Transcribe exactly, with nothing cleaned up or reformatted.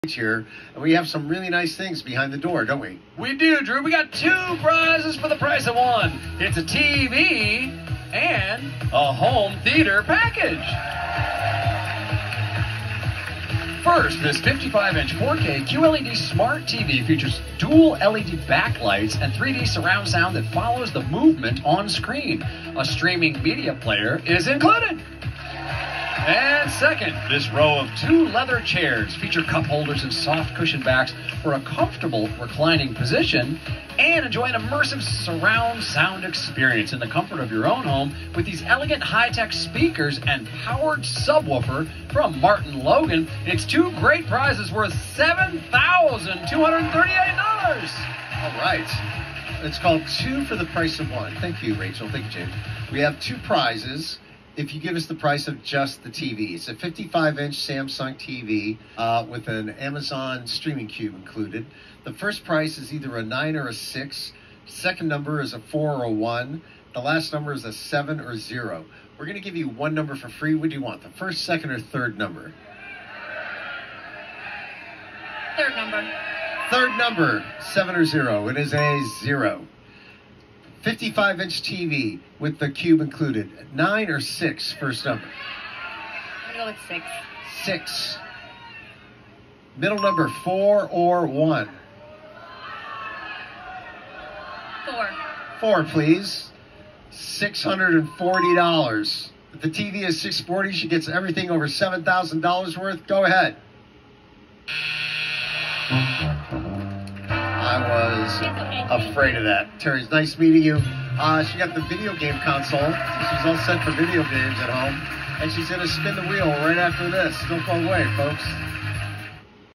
Here, and we have some really nice things behind the door, don't we? We do, Drew. We got two prizes for the price of one. It's a T V and a home theater package. First, this fifty-five inch four K Q L E D smart T V features dual L E D backlights and three D surround sound that follows the movement on screen. A streaming media player is included. And second, this row of two leather chairs feature cup holders and soft cushion backs for a comfortable reclining position, and enjoy an immersive surround sound experience in the comfort of your own home with these elegant high-tech speakers and powered subwoofer from Martin Logan. It's two great prizes worth seven thousand two hundred thirty-eight dollars. All right. It's called Two for the Price of One. Thank you, Rachel. Thank you, Jim. We have two prizes if you give us the price of just the T V. It's a fifty-five inch Samsung T V uh, with an Amazon streaming cube included. The first price is either a nine or a six. Second number is a four or a one. The last number is a seven or zero. We're going to give you one number for free. What do you want, the first, second, or third number? Third number. Third number, seven or zero. It is a zero. fifty-five inch T V with the cube included. Nine or six, first number? I'm going to go with six. Six. Middle number, four or one? Four. Four, please. six hundred forty dollars. If the T V is six hundred forty dollars, she gets everything over seven thousand dollars worth. Go ahead. I was afraid of that. Terry's nice meeting you. Uh, she got the video game console. She's all set for video games at home. And she's going to spin the wheel right after this. Don't go away, folks.